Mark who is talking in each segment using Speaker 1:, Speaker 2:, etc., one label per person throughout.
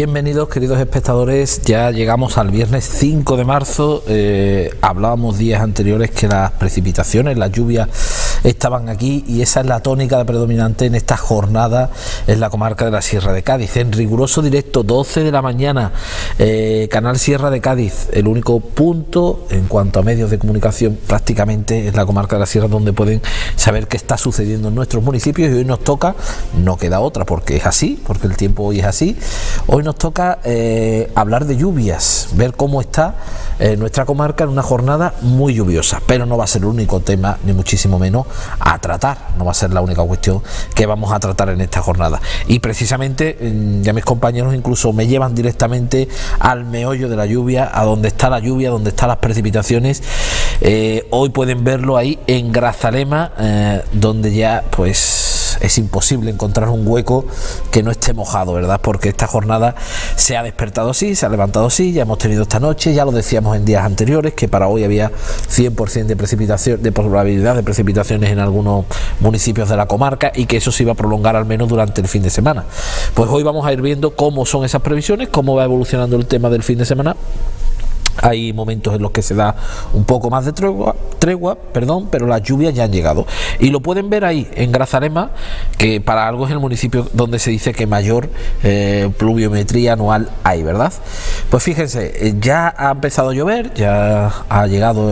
Speaker 1: Bienvenidos, queridos espectadores, ya llegamos al viernes 5 de marzo, hablábamos días anteriores que las precipitaciones, las lluvias estaban aquí y esa es la tónica predominante en esta jornada en la comarca de la Sierra de Cádiz. En riguroso directo, 12 de la mañana, Canal Sierra de Cádiz, el único punto en cuanto a medios de comunicación prácticamente en la comarca de la Sierra donde pueden saber qué está sucediendo en nuestros municipios, y hoy nos toca, no queda otra porque es así, porque el tiempo hoy es así. Hoy nos toca hablar de lluvias, ver cómo está nuestra comarca en una jornada muy lluviosa, pero no va a ser el único tema, ni muchísimo menos, a tratar, no va a ser la única cuestión que vamos a tratar en esta jornada. Y precisamente ya mis compañeros incluso me llevan directamente al meollo de la lluvia, a donde está la lluvia, donde están las precipitaciones. Hoy pueden verlo ahí en Grazalema, donde ya pues es imposible encontrar un hueco que no esté mojado, ¿verdad? Porque esta jornada se ha despertado así, se ha levantado así, ya hemos tenido esta noche, ya lo decíamos en días anteriores, que para hoy había 100% de precipitación, de probabilidad de precipitaciones en algunos municipios de la comarca, y que eso se iba a prolongar al menos durante el fin de semana. Pues hoy vamos a ir viendo cómo son esas previsiones, cómo va evolucionando el tema del fin de semana. Hay momentos en los que se da un poco más de tregua, pero las lluvias ya han llegado y lo pueden ver ahí en Grazalema, que para algo es el municipio donde se dice que mayor pluviometría anual hay, ¿verdad? Pues fíjense, ya ha empezado a llover, ya ha llegado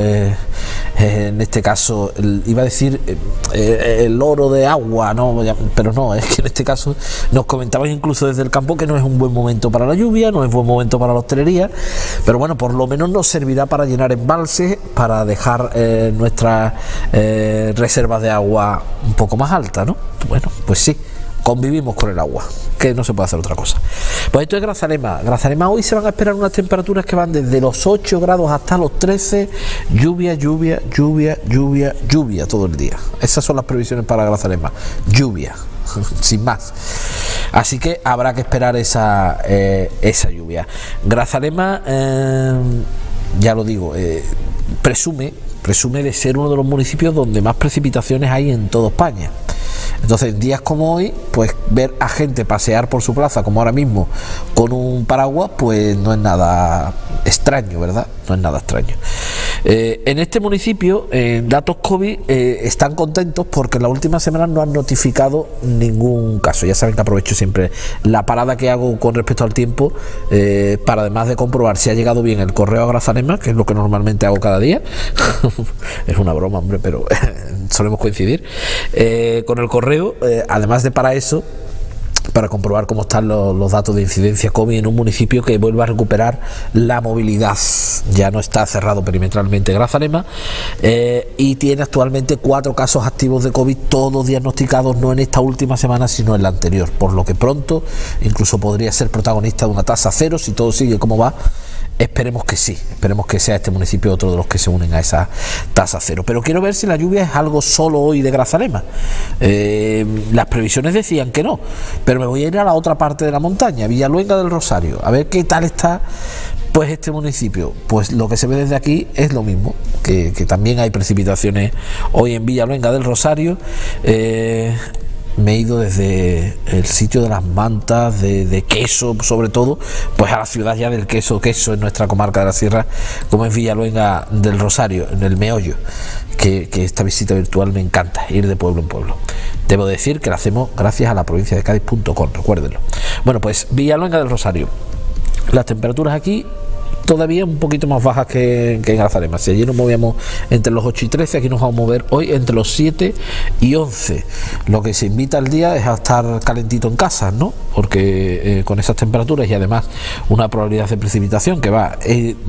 Speaker 1: en este caso, iba a decir el oro de agua, no, pero no, es que en este caso nos comentaban incluso desde el campo que no es un buen momento para la lluvia, no es buen momento para la hostelería, pero bueno, por lo menos nos servirá para llenar embalses, para dejar nuestras reservas de agua un poco más altas, ¿no? Bueno, pues sí, convivimos con el agua, que no se puede hacer otra cosa. Pues esto es Grazalema. Grazalema hoy se van a esperar unas temperaturas que van desde los 8 grados hasta los 13, lluvia todo el día. Esas son las previsiones para Grazalema, lluvia, sin más. Así que habrá que esperar esa lluvia. Grazalema, ya lo digo, presume de ser uno de los municipios donde más precipitaciones hay en toda España. Entonces, días como hoy, pues ver a gente pasear por su plaza, como ahora mismo, con un paraguas, pues no es nada extraño, ¿verdad? No es nada extraño. En este municipio, datos COVID, están contentos porque en la última semana no han notificado ningún caso. Ya saben que aprovecho siempre la parada que hago con respecto al tiempo, para además de comprobar si ha llegado bien el correo a Grazalema, que es lo que normalmente hago cada día. Es una broma, hombre, pero solemos coincidir con el correo, además de para eso, para comprobar cómo están los datos de incidencia COVID en un municipio que vuelve a recuperar la movilidad. Ya no está cerrado perimetralmente Grazalema, y tiene actualmente 4 casos activos de COVID, todos diagnosticados no en esta última semana sino en la anterior, por lo que pronto incluso podría ser protagonista de una tasa cero si todo sigue como va. Esperemos que sí, esperemos que sea este municipio otro de los que se unen a esa tasa cero. Pero quiero ver si la lluvia es algo solo hoy de Grazalema. Las previsiones decían que no, pero me voy a ir a la otra parte de la montaña, Villaluenga del Rosario, a ver qué tal está pues este municipio. Pues lo que se ve desde aquí es lo mismo, que también hay precipitaciones hoy en Villaluenga del Rosario. Me he ido desde el sitio de las mantas, de queso sobre todo, pues a la ciudad ya del queso en nuestra comarca de la Sierra, como es Villaluenga del Rosario, en el meollo, que esta visita virtual me encanta, ir de pueblo en pueblo. Debo decir que la hacemos gracias a la provincia de Cádiz.com, recuérdenlo. Bueno, pues Villaluenga del Rosario, las temperaturas aquí todavía un poquito más bajas que en Grazalema. Si allí nos movíamos entre los 8 y 13, aquí nos vamos a mover hoy entre los 7 y 11. Lo que se invita al día es a estar calentito en casa, ¿no? Porque con esas temperaturas y además una probabilidad de precipitación que va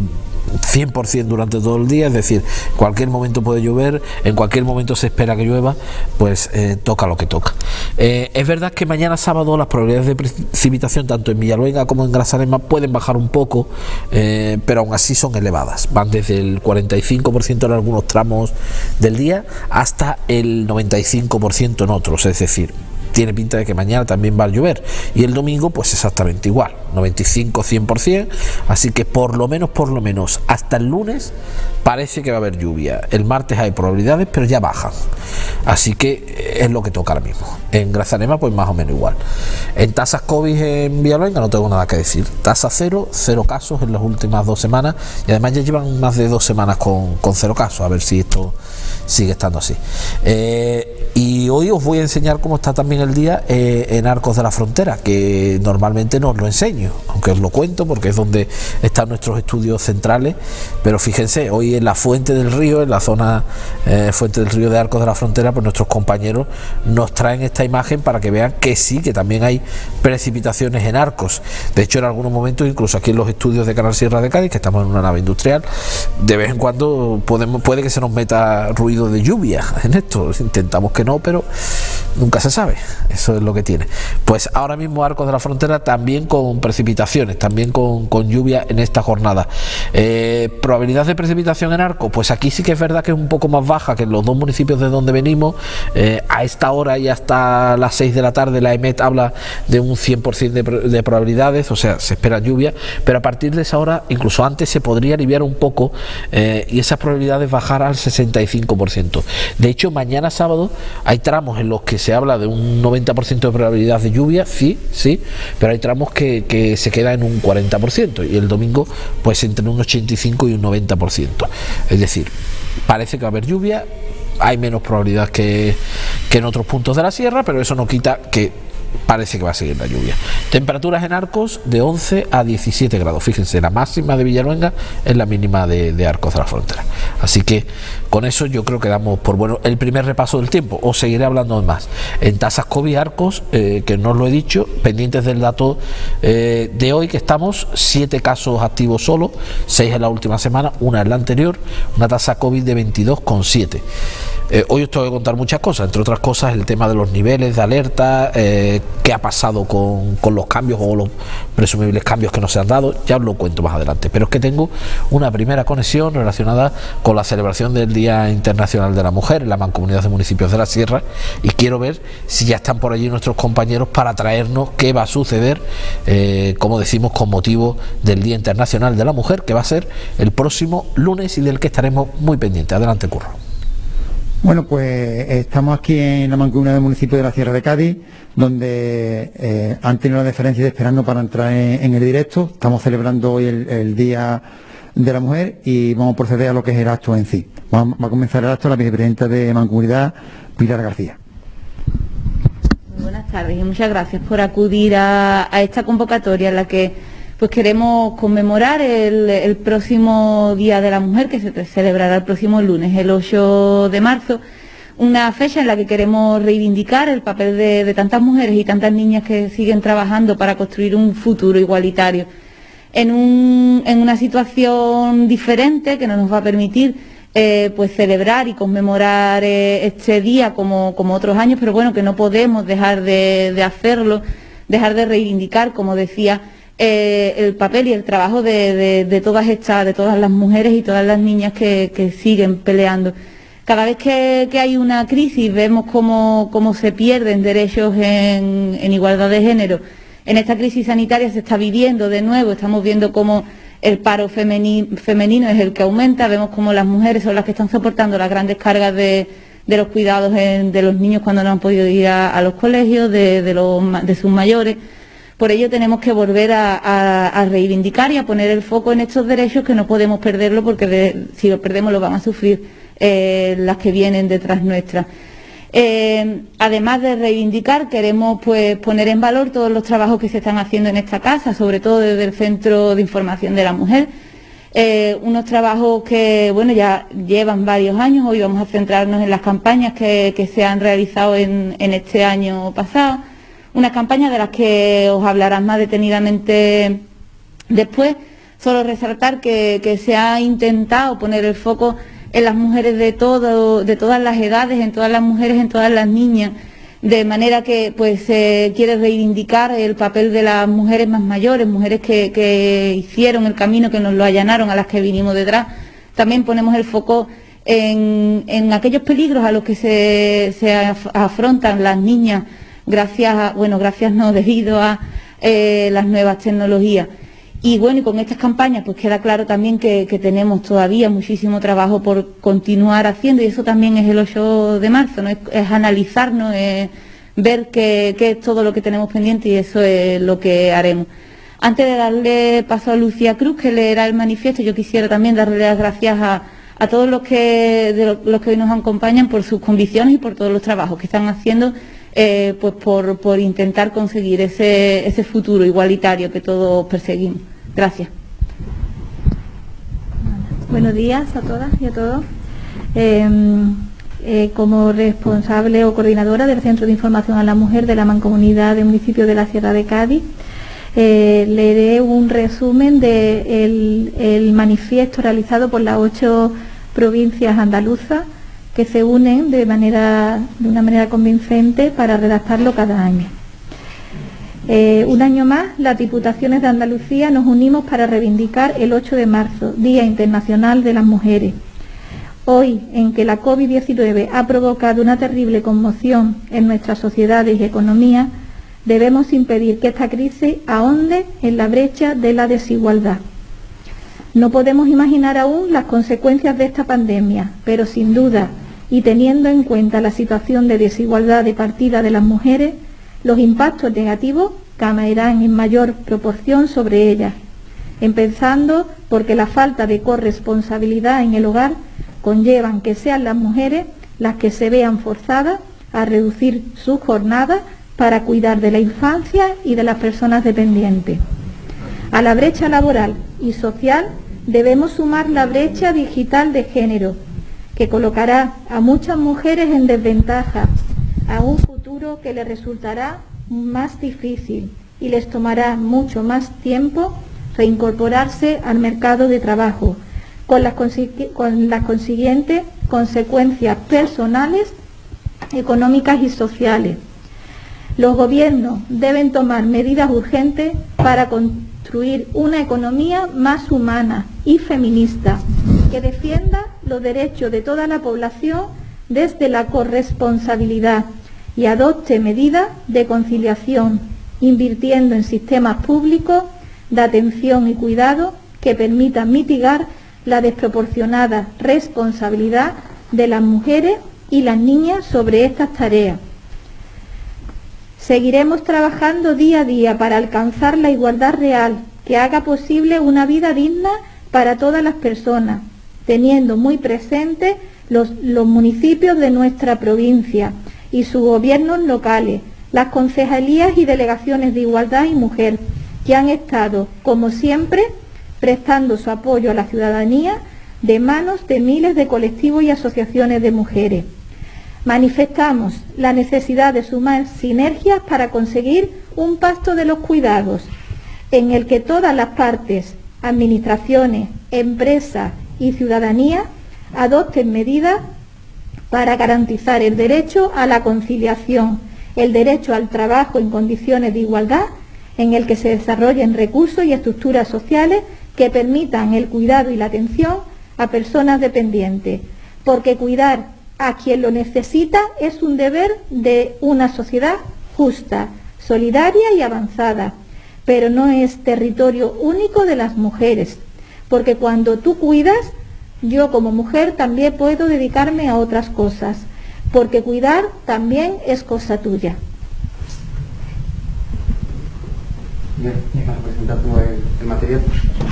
Speaker 1: 100% durante todo el día, es decir, cualquier momento puede llover, en cualquier momento se espera que llueva, pues toca lo que toca. Es verdad que mañana sábado las probabilidades de precipitación tanto en Villaluenga como en Grazalema pueden bajar un poco, pero aún así son elevadas, van desde el 45% en algunos tramos del día hasta el 95% en otros, es decir, tiene pinta de que mañana también va a llover, y el domingo pues exactamente igual, 95-100%, así que por lo menos hasta el lunes parece que va a haber lluvia. El martes hay probabilidades, pero ya bajan. Así que es lo que toca ahora mismo. En Grazalema pues más o menos igual. En tasas COVID en Villalonga no tengo nada que decir. Tasa cero casos en las últimas 2 semanas, y además ya llevan más de 2 semanas con 0 casos, a ver si esto sigue estando así. Y hoy os voy a enseñar cómo está también el día en Arcos de la Frontera, que normalmente no os lo enseño, aunque os lo cuento porque es donde están nuestros estudios centrales. Pero fíjense, hoy en la Fuente del Río, en la zona Fuente del Río de Arcos de la Frontera, pues nuestros compañeros nos traen esta imagen para que vean que sí, que también hay precipitaciones en Arcos. De hecho, en algunos momentos, incluso aquí en los estudios de Canal Sierra de Cádiz, que estamos en una nave industrial, de vez en cuando puede que se nos meta ruido de lluvia en esto. Intentamos que no, pero nunca se sabe. Eso es lo que tiene. Pues ahora mismo Arcos de la Frontera también con precipitaciones, también con lluvia en esta jornada. Probabilidad de precipitación en Arcos, pues aquí sí que es verdad que es un poco más baja que en los 2 municipios de donde venimos. A esta hora y hasta las 6 de la tarde la EMET habla de un 100% de probabilidades, o sea, se espera lluvia, pero a partir de esa hora, incluso antes, se podría aliviar un poco y esas probabilidades bajar al 65%. De hecho, mañana sábado hay tramos en los que se habla de un 90% de probabilidad de lluvia, sí, pero hay tramos que se queda en un 40%, y el domingo pues entre un 85 y un 90%. Es decir, parece que va a haber lluvia. Hay menos probabilidad que en otros puntos de la sierra, pero eso no quita que parece que va a seguir la lluvia. Temperaturas en Arcos de 11 a 17 grados. Fíjense, la máxima de Villaluenga es la mínima de Arcos de la Frontera. Así que con eso yo creo que damos por bueno el primer repaso del tiempo. Os seguiré hablando más. En tasas COVID Arcos, que no os lo he dicho, pendientes del dato de hoy, que estamos 7 casos activos solo, 6 en la última semana, 1 en la anterior, una tasa COVID de 22,7. Hoy os tengo que contar muchas cosas, entre otras cosas el tema de los niveles de alerta, qué ha pasado con los cambios o los presumibles cambios que no se han dado. Ya os lo cuento más adelante, pero es que tengo una primera conexión relacionada con la celebración del Día Internacional de la Mujer en la Mancomunidad de Municipios de la Sierra, y quiero ver si ya están por allí nuestros compañeros para traernos qué va a suceder, como decimos, con motivo del Día Internacional de la Mujer, que va a ser el próximo lunes y del que estaremos muy pendientes. Adelante, Curro.
Speaker 2: Bueno, pues estamos aquí en la Mancomunidad del Municipio de la Sierra de Cádiz, donde han tenido la deferencia de esperarnos para entrar en el directo. Estamos celebrando hoy el Día de la Mujer y vamos a proceder a lo que es el acto en sí. Va a comenzar el acto la vicepresidenta de Mancomunidad, Pilar García.
Speaker 3: Muy buenas tardes y muchas gracias por acudir a esta convocatoria en la que pues queremos conmemorar el próximo Día de la Mujer, que se celebrará el próximo lunes, el 8 de marzo, una fecha en la que queremos reivindicar el papel de tantas mujeres y tantas niñas que siguen trabajando para construir un futuro igualitario, en una situación diferente que no nos va a permitir pues celebrar y conmemorar este día como otros años, pero bueno, que no podemos dejar de hacerlo, dejar de reivindicar, como decía, el papel y el trabajo de todas las mujeres y todas las niñas que siguen peleando. Cada vez que hay una crisis vemos cómo se pierden derechos en igualdad de género. En esta crisis sanitaria se está viviendo de nuevo, estamos viendo cómo el paro femenino es el que aumenta, vemos cómo las mujeres son las que están soportando las grandes cargas de los cuidados de los niños cuando no han podido ir a los colegios, de sus mayores. Por ello tenemos que volver a reivindicar y a poner el foco en estos derechos, que no podemos perderlo, porque si los perdemos lo van a sufrir las que vienen detrás nuestras. Además de reivindicar, queremos pues poner en valor todos los trabajos que se están haciendo en esta casa, sobre todo desde el Centro de Información de la Mujer. Unos trabajos que bueno ya llevan varios años. Hoy vamos a centrarnos en las campañas que se han realizado en este año pasado. Unas campañas de las que os hablarán más detenidamente después. Solo resaltar que se ha intentado poner el foco en las mujeres de todas las edades, en todas las mujeres, en todas las niñas, de manera que pues se quiere reivindicar el papel de las mujeres más mayores, mujeres que hicieron el camino, que nos lo allanaron, a las que vinimos detrás. También ponemos el foco en aquellos peligros a los que se afrontan las niñas, debido a las nuevas tecnologías. Y bueno, y con estas campañas pues queda claro también que tenemos todavía muchísimo trabajo por continuar haciendo, y eso también es el 8 de marzo, ¿no? Es analizarnos, es ver qué es todo lo que tenemos pendiente, y eso es lo que haremos. Antes de darle paso a Lucía Cruz, que leerá el manifiesto, yo quisiera también darle las gracias a todos los que hoy nos acompañan por sus convicciones y por todos los trabajos que están haciendo pues por intentar conseguir ese futuro igualitario que todos perseguimos. Gracias.
Speaker 4: Buenos días a todas y a todos. Como responsable o coordinadora del Centro de Información a la Mujer de la Mancomunidad del municipio de la Sierra de Cádiz, leeré un resumen del manifiesto realizado por las 8 provincias andaluzas que se unen de una manera convincente para redactarlo cada año. Un año más, las Diputaciones de Andalucía nos unimos para reivindicar el 8 de marzo, Día Internacional de las Mujeres. Hoy, en que la COVID-19 ha provocado una terrible conmoción en nuestras sociedades y economía, debemos impedir que esta crisis ahonde en la brecha de la desigualdad. No podemos imaginar aún las consecuencias de esta pandemia, pero sin duda, y teniendo en cuenta la situación de desigualdad de partida de las mujeres, los impactos negativos caerán en mayor proporción sobre ellas, empezando porque la falta de corresponsabilidad en el hogar conllevan que sean las mujeres las que se vean forzadas a reducir sus jornadas para cuidar de la infancia y de las personas dependientes. A la brecha laboral y social debemos sumar la brecha digital de género, que colocará a muchas mujeres en desventaja, a un futuro que les resultará más difícil y les tomará mucho más tiempo reincorporarse al mercado de trabajo, con las consiguientes consecuencias personales, económicas y sociales. Los gobiernos deben tomar medidas urgentes para construir una economía más humana y feminista, que defienda los derechos de toda la población desde la corresponsabilidad y adopte medidas de conciliación, invirtiendo en sistemas públicos de atención y cuidado que permitan mitigar la desproporcionada responsabilidad de las mujeres y las niñas sobre estas tareas. Seguiremos trabajando día a día para alcanzar la igualdad real, que haga posible una vida digna para todas las personas, teniendo muy presentes los municipios de nuestra provincia y sus gobiernos locales, las concejalías y delegaciones de igualdad y mujer, que han estado, como siempre, prestando su apoyo a la ciudadanía de manos de miles de colectivos y asociaciones de mujeres. Manifestamos la necesidad de sumar sinergias para conseguir un pacto de los cuidados, en el que todas las partes, administraciones, empresas y ciudadanía, adopten medidas para garantizar el derecho a la conciliación, el derecho al trabajo en condiciones de igualdad, en el que se desarrollen recursos y estructuras sociales que permitan el cuidado y la atención a personas dependientes, porque cuidar a quien lo necesita es un deber de una sociedad justa, solidaria y avanzada, pero no es territorio único de las mujeres, porque cuando tú cuidas, yo como mujer también puedo dedicarme a otras cosas, porque cuidar también es cosa tuya.
Speaker 5: Bien, para presentar tú el material.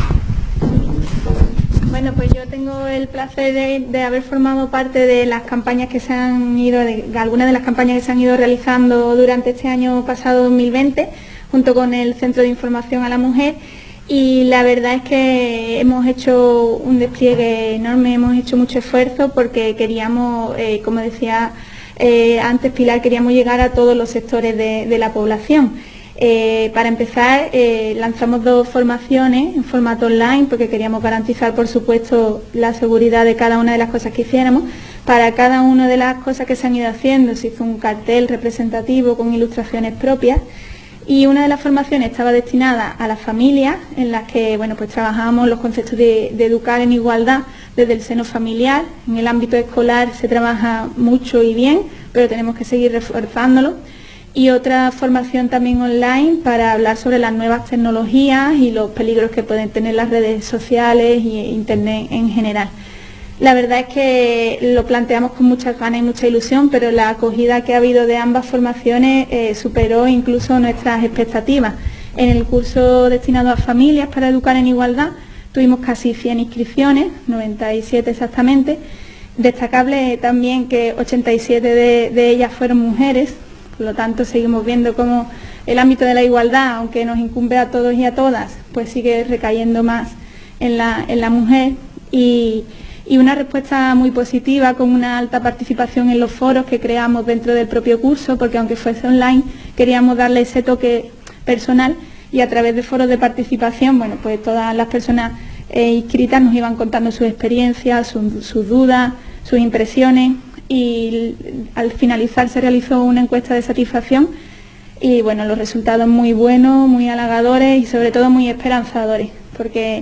Speaker 4: Bueno, pues yo tengo el placer de haber formado parte de las campañas que se han ido, algunas de las campañas que se han ido realizando durante este año pasado 2020, junto con el Centro de Información a la Mujer, y la verdad es que hemos hecho un despliegue enorme, hemos hecho mucho esfuerzo porque queríamos, como decía antes Pilar, queríamos llegar a todos los sectores de la población. Para empezar, lanzamos 2 formaciones en formato online porque queríamos garantizar, por supuesto, la seguridad de cada una de las cosas que hiciéramos. Para cada una de las cosas que se han ido haciendo se hizo un cartel representativo con ilustraciones propias, y una de las formaciones estaba destinada a las familias, en las que pues trabajábamos los conceptos de educar en igualdad desde el seno familiar. En el ámbito escolar se trabaja mucho y bien, pero tenemos que seguir reforzándolo. y otra formación también online para hablar sobre las nuevas tecnologías y los peligros que pueden tener las redes sociales y Internet en general. La verdad es que lo planteamos con muchas ganas y mucha ilusión, pero la acogida que ha habido de ambas formaciones superó incluso nuestras expectativas. En el curso destinado a familias para educar en igualdad tuvimos casi 100 inscripciones, 97 exactamente. Destacable también que 87 de ellas fueron mujeres, por lo tanto seguimos viendo cómo el ámbito de la igualdad, aunque nos incumbe a todos y a todas, pues sigue recayendo más en la mujer y una respuesta muy positiva con una alta participación en los foros que creamos dentro del propio curso, porque aunque fuese online queríamos darle ese toque personal y a través de foros de participación, bueno, pues todas las personas inscritas nos iban contando sus experiencias, sus dudas, sus impresiones y al finalizar se realizó una encuesta de satisfacción y bueno, los resultados muy buenos, muy halagadores y sobre todo muy esperanzadores, porque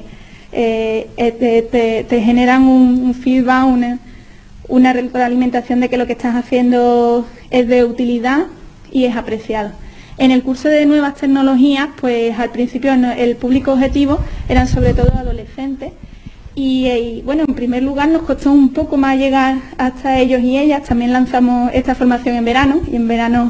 Speaker 4: te generan un feedback, una retroalimentación de que lo que estás haciendo es de utilidad y es apreciado. En el curso de nuevas tecnologías, pues al principio el público objetivo eran sobre todo adolescentes y bueno, en primer lugar nos costó un poco más llegar hasta ellos y ellas. También lanzamos esta formación en verano y en verano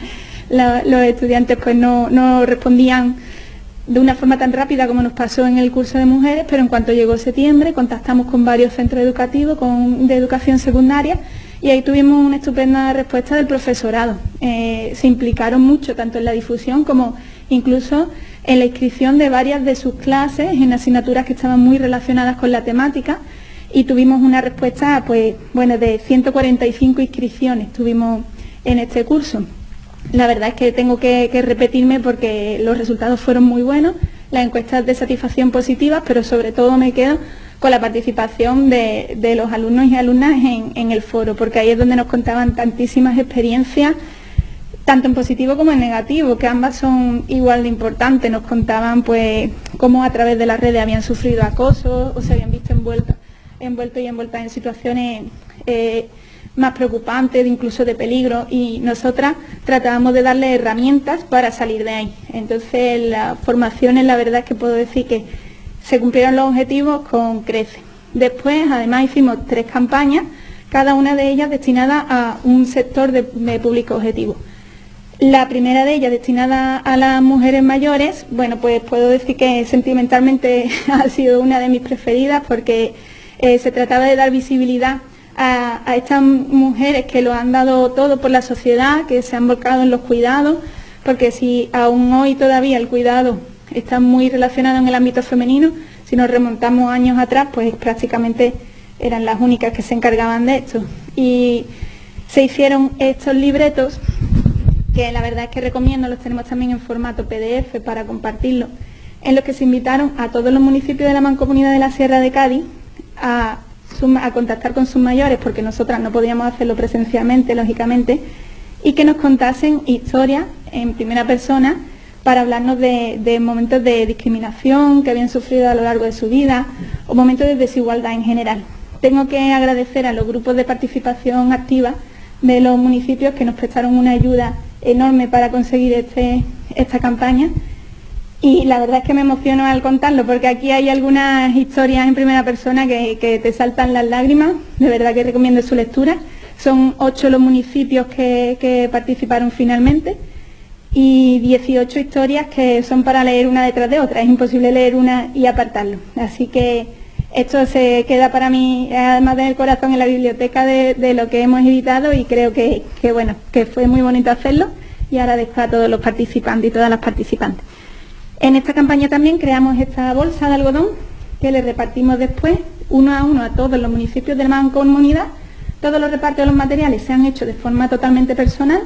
Speaker 4: los estudiantes pues no respondían de una forma tan rápida como nos pasó en el curso de mujeres, pero en cuanto llegó septiembre contactamos con varios centros educativos de educación secundaria y ahí tuvimos una estupenda respuesta del profesorado. Se implicaron mucho tanto en la difusión como incluso en la inscripción de varias de sus clases en asignaturas que estaban muy relacionadas con la temática y tuvimos una respuesta pues bueno de 145 inscripciones tuvimos en este curso. La verdad es que tengo que repetirme porque los resultados fueron muy buenos, las encuestas de satisfacción positivas, pero sobre todo me quedo con la participación de los alumnos y alumnas en el foro, porque ahí es donde nos contaban tantísimas experiencias, tanto en positivo como en negativo, que ambas son igual de importantes. Nos contaban pues cómo a través de las redes habían sufrido acoso o se habían visto envueltas en situaciones más preocupantes, incluso de peligro, y nosotras tratábamos de darle herramientas para salir de ahí. Entonces las formaciones, la verdad es que puedo decir que se cumplieron los objetivos con creces. Después, además, hicimos 3 campañas, cada una de ellas destinada a un sector de público objetivo. La primera de ellas, destinada a las mujeres mayores, bueno, pues puedo decir que sentimentalmente ha sido una de mis preferidas porque se trataba de dar visibilidad a estas mujeres que lo han dado todo por la sociedad, que se han volcado en los cuidados, porque si aún hoy todavía el cuidado está muy relacionado en el ámbito femenino, si nos remontamos años atrás, pues prácticamente eran las únicas que se encargaban de esto. Y se hicieron estos libretos, que la verdad es que recomiendo, los tenemos también en formato PDF para compartirlo, en los que se invitaron a todos los municipios de la Mancomunidad de la Sierra de Cádiz a contactar con sus mayores, porque nosotras no podíamos hacerlo presencialmente, lógicamente, y que nos contasen historias en primera persona para hablarnos de momentos de discriminación que habían sufrido a lo largo de su vida o momentos de desigualdad en general. Tengo que agradecer a los grupos de participación activa de los municipios que nos prestaron una ayuda enorme para conseguir esta campaña. Y la verdad es que me emociono al contarlo, porque aquí hay algunas historias en primera persona que te saltan las lágrimas. De verdad que recomiendo su lectura. Son 8 los municipios que participaron finalmente y 18 historias que son para leer una detrás de otra. Es imposible leer una y apartarlo. Así que esto se queda para mí, además del corazón, en la biblioteca de lo que hemos editado, y creo que bueno, que fue muy bonito hacerlo, y agradezco a todos los participantes y todas las participantes. En esta campaña también creamos esta bolsa de algodón que le repartimos después uno a todos los municipios de la Mancomunidad. Todos los repartos de los materiales se han hecho de forma totalmente personal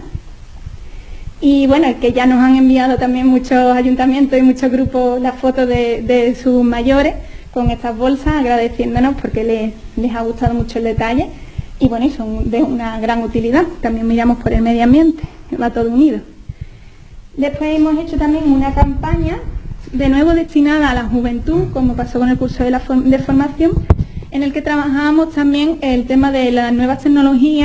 Speaker 4: y bueno, es que ya nos han enviado también muchos ayuntamientos y muchos grupos las fotos de sus mayores con estas bolsas, agradeciéndonos porque les ha gustado mucho el detalle y bueno, y son de una gran utilidad. También miramos por el medio ambiente, va todo unido. Después hemos hecho también una campaña, de nuevo destinada a la juventud, como pasó con el curso de formación, en el que trabajábamos también el tema de las nuevas tecnologías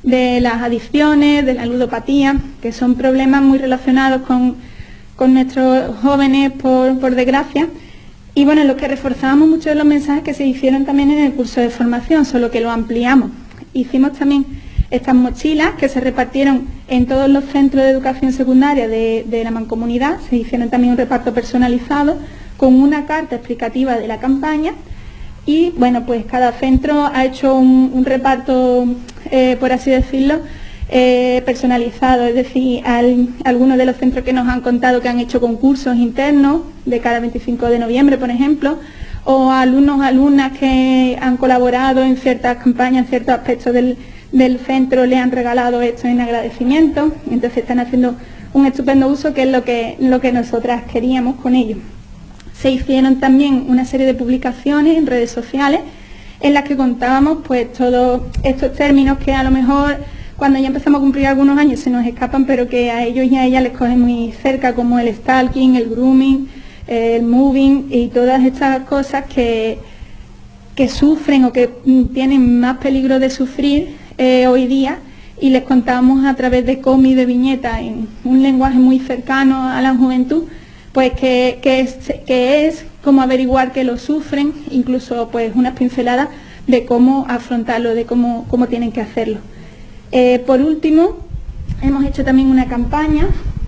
Speaker 6: de las adicciones, de la ludopatía, que son problemas muy relacionados con nuestros jóvenes, por desgracia. Y bueno, lo que reforzábamos mucho de los mensajes que se hicieron también en el curso de formación, solo que lo ampliamos. Hicimos también estas mochilas que se repartieron en todos los centros de educación secundaria de la mancomunidad. Se hicieron también un reparto personalizado con una carta explicativa de la campaña. Y bueno, pues cada centro ha hecho un reparto, por así decirlo, personalizado. Es decir, algunos de los centros que nos han contado que han hecho concursos internos de cada 25 de noviembre, por ejemplo, o alumnos, alumnas que han colaborado en ciertas campañas, en ciertos aspectos del centro, le han regalado esto en agradecimiento. Entonces están haciendo un estupendo uso, que es lo que nosotras queríamos con ello. Se hicieron también una serie de publicaciones en redes sociales en las que contábamos pues todos estos términos que a lo mejor cuando ya empezamos a cumplir algunos años se nos escapan, pero que a ellos y a ellas les cogen muy cerca, como el stalking, el grooming, el moving y todas estas cosas que sufren o que tienen más peligro de sufrir hoy día, y les contamos a través de cómics, de viñetas, en un lenguaje muy cercano a la juventud, pues que es cómo averiguar que lo sufren, incluso pues unas pinceladas de cómo afrontarlo, de cómo tienen que hacerlo. Por último, hemos hecho también una campaña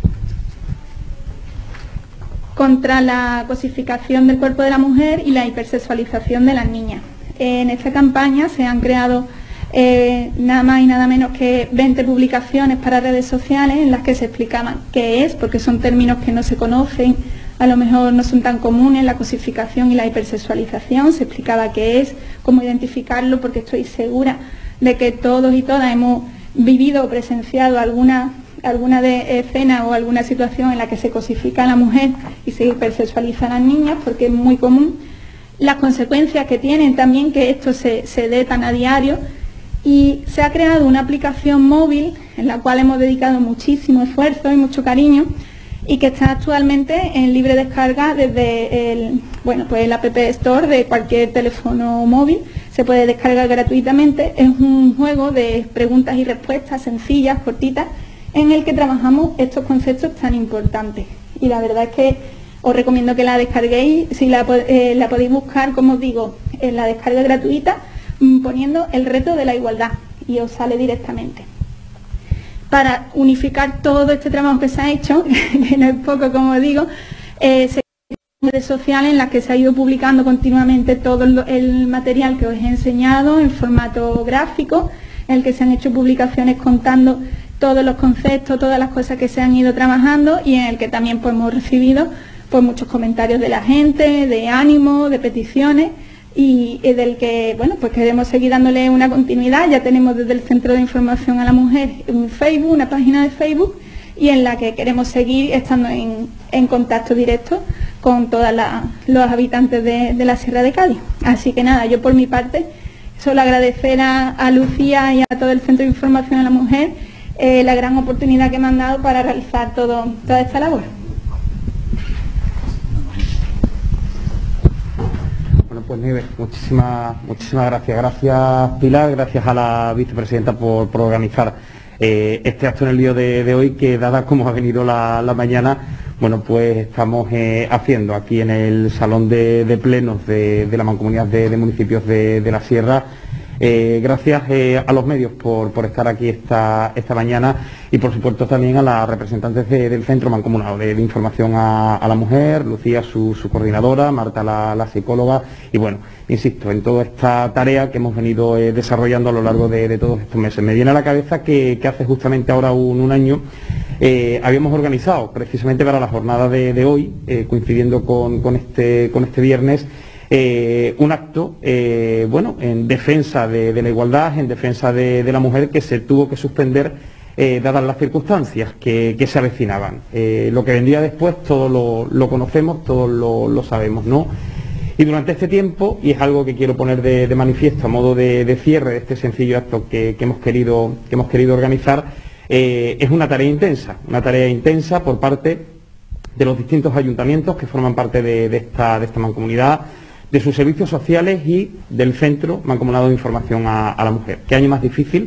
Speaker 6: contra la cosificación del cuerpo de la mujer y la hipersexualización de las niñas. En esta campaña se han creado nada más y nada menos que 20 publicaciones para redes sociales en las que se explicaban qué es, porque son términos que no se conocen, a lo mejor no son tan comunes, la cosificación y la hipersexualización. Se explicaba qué es, cómo identificarlo, porque estoy segura de que todos y todas hemos vivido o presenciado alguna escena o alguna situación en la que se cosifica a la mujer y se hipersexualiza a las niñas, porque es muy común. Las consecuencias que tienen también que esto se dé tan a diario. Y se ha creado una aplicación móvil en la cual hemos dedicado muchísimo esfuerzo y mucho cariño, y que está actualmente en libre descarga desde el App Store de cualquier teléfono móvil. Se puede descargar gratuitamente. Es un juego de preguntas y respuestas sencillas, cortitas, en el que trabajamos estos conceptos tan importantes. Y la verdad es que os recomiendo que la descarguéis. Si la podéis buscar, como os digo, en la descarga gratuita, poniendo el reto de la igualdad, y os sale directamente. Para unificar todo este trabajo que se ha hecho, que no es poco, como digo, se redes sociales en las que se ha ido publicando continuamente todo el material que os he enseñado en formato gráfico, en el que se han hecho publicaciones contando todos los conceptos, todas las cosas que se han ido trabajando, y en el que también pues, hemos recibido pues, muchos comentarios de la gente, de ánimo, de peticiones, y del que bueno, pues queremos seguir dándole una continuidad. Ya tenemos desde el Centro de Información a la Mujer un Facebook, una página de Facebook, y en la que queremos seguir estando en contacto directo con todos los habitantes de la Sierra de Cádiz. Así que nada, yo por mi parte solo agradecer a Lucía y a todo el Centro de Información a la Mujer la gran oportunidad que me han dado para realizar toda esta labor.
Speaker 5: Bueno, pues Nieves, muchísimas gracias. Gracias, Pilar, gracias a la vicepresidenta por organizar este acto en el día de hoy, que dada como ha venido la mañana, bueno, pues estamos haciendo aquí en el Salón de Plenos de la Mancomunidad de Municipios de la Sierra. Gracias a los medios por estar aquí esta mañana, y por supuesto también a las representantes del Centro Mancomunado de Información a la Mujer, Lucía, su coordinadora, Marta, la psicóloga, y bueno, insisto, en toda esta tarea que hemos venido desarrollando a lo largo de todos estos meses. Me viene a la cabeza que hace justamente ahora un año habíamos organizado, precisamente para la jornada de hoy, coincidiendo con este viernes, un acto en defensa de la igualdad, en defensa de la mujer, que se tuvo que suspender dadas las circunstancias que se avecinaban. Lo que vendría después todos lo conocemos, todos lo sabemos, ¿no? Y durante este tiempo, y es algo que quiero poner de manifiesto a modo de cierre de este sencillo acto que hemos querido organizar, es una tarea intensa por parte de los distintos ayuntamientos que forman parte de esta mancomunidad, de sus servicios sociales y del Centro Mancomunado de Información a la Mujer. Qué año más difícil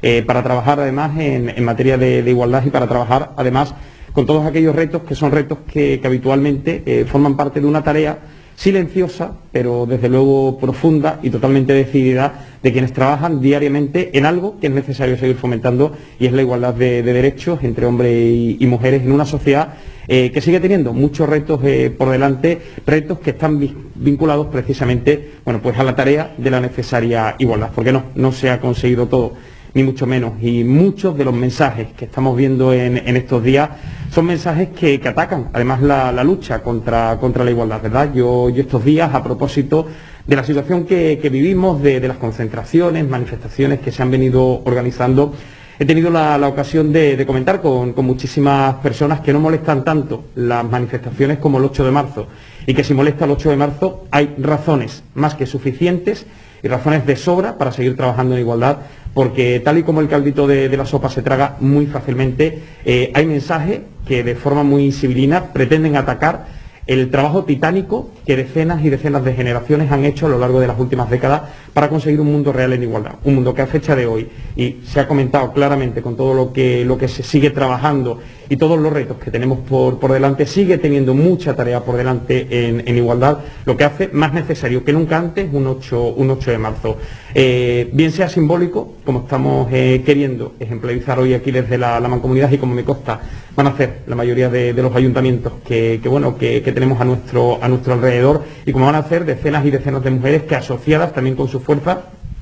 Speaker 5: para trabajar además en materia de igualdad y para trabajar además con todos aquellos retos que son retos que habitualmente forman parte de una tarea silenciosa, pero desde luego profunda y totalmente decidida de quienes trabajan diariamente en algo que es necesario seguir fomentando, y es la igualdad de derechos entre hombres y mujeres en una sociedad que sigue teniendo muchos retos por delante, retos que están vinculados precisamente, bueno, pues a la tarea de la necesaria igualdad, porque no se ha conseguido todo, ni mucho menos, y muchos de los mensajes que estamos viendo en estos días son mensajes que atacan además la lucha contra la igualdad, ¿verdad? Yo estos días, a propósito de la situación que vivimos, de las concentraciones, manifestaciones que se han venido organizando, he tenido la ocasión de comentar con muchísimas personas que no molestan tanto las manifestaciones como el 8 de marzo, y que si molesta el 8 de marzo hay razones más que suficientes y razones de sobra para seguir trabajando en igualdad, porque tal y como el caldito de la sopa se traga muy fácilmente, hay mensajes que de forma muy civilina pretenden atacar el trabajo titánico que decenas y decenas de generaciones han hecho a lo largo de las últimas décadas para conseguir un mundo real en igualdad. Un mundo que a fecha de hoy, y se ha comentado claramente con todo lo que se sigue trabajando y todos los retos que tenemos por delante, sigue teniendo mucha tarea por delante en igualdad, lo que hace más necesario que nunca antes un 8 de marzo. Bien sea simbólico, como estamos queriendo ejemplarizar hoy aquí desde la Mancomunidad, y como me consta van a hacer la mayoría de los ayuntamientos que tenemos a nuestro alrededor, y como van a hacer decenas y decenas de mujeres que, asociadas también con su fuerza,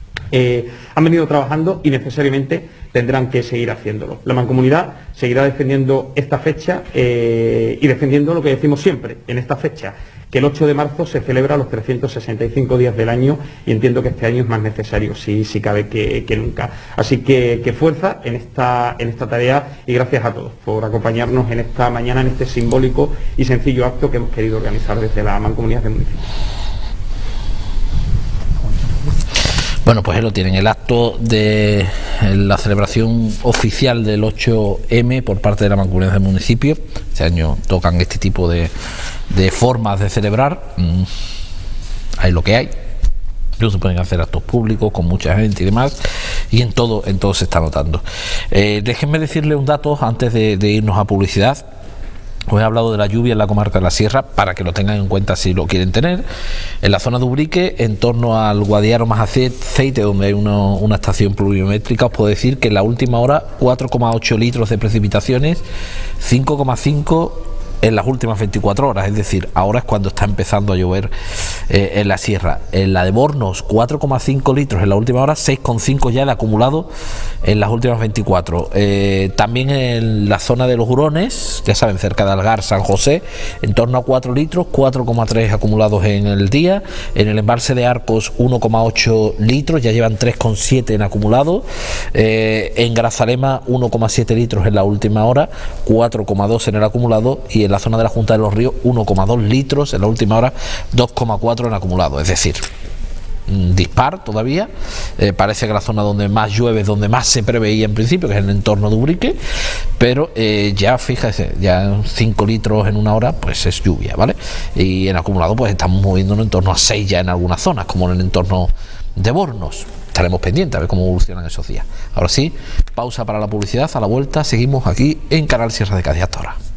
Speaker 5: han venido trabajando y necesariamente tendrán que seguir haciéndolo. La Mancomunidad seguirá defendiendo esta fecha y defendiendo lo que decimos siempre en esta fecha, que el 8 de marzo se celebra los 365 días del año, y entiendo que este año es más necesario, si cabe, que nunca. Así que fuerza en esta tarea, y gracias a todos por acompañarnos en esta mañana, en este simbólico y sencillo acto que hemos querido organizar desde la Mancomunidad de Municipios.
Speaker 1: Bueno, pues ahí lo tienen, el acto de la celebración oficial del 8M por parte de la Mancomunidad del Municipio. Este año tocan este tipo de formas de celebrar. Hay lo que hay. No se pueden hacer actos públicos con mucha gente y demás, y en todo se está notando. Déjenme decirle un dato antes de irnos a publicidad. Os he hablado de la lluvia en la comarca de la Sierra, para que lo tengan en cuenta si lo quieren tener. En la zona de Ubrique, en torno al Guadiaro más Aceite, donde hay una estación pluviométrica, os puedo decir que en la última hora 4,8 litros de precipitaciones, 5,5 en las últimas 24 horas, es decir, ahora es cuando está empezando a llover en la sierra. En la de Bornos, 4,5 litros en la última hora, 6,5 ya el acumulado en las últimas 24. También en la zona de los Hurones, ya saben, cerca de Algar, San José, en torno a 4 litros, 4,3 acumulados en el día. En el embalse de Arcos, 1,8 litros, ya llevan 3,7 en acumulado. En Grazalema, 1,7 litros en la última hora, 4,2 en el acumulado, y en la zona de la Junta de los Ríos, 1,2 litros en la última hora, 2,4 en acumulado, es decir, dispar todavía. Parece que la zona donde más llueve es donde más se preveía en principio, que es en el entorno de Ubrique, pero ya fíjese, ya 5 litros en una hora pues es lluvia, ¿vale? Y en acumulado pues estamos moviéndonos en torno a 6 ya en algunas zonas, como en el entorno de Bornos. Estaremos pendientes a ver cómo evolucionan esos días. Ahora sí, pausa para la publicidad. A la vuelta seguimos aquí en Canal Sierra de Cádiz. Hasta ahora.